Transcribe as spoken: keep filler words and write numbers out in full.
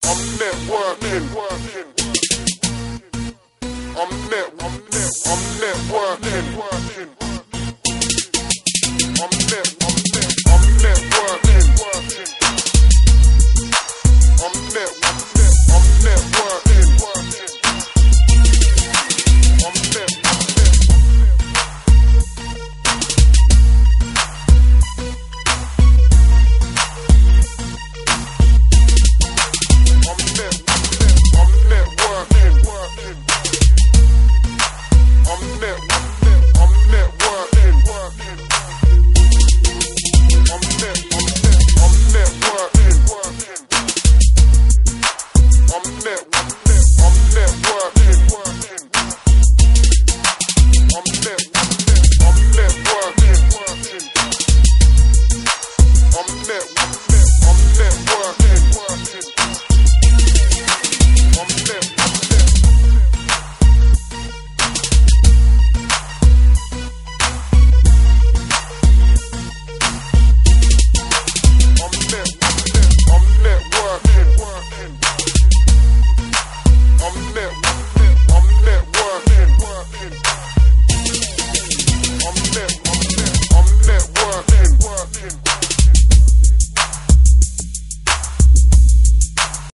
I'm networking. I'm net, I'm net, I'm networking. I'm net, I'm net, I'm networking. I'm net, I'm net, I'm net.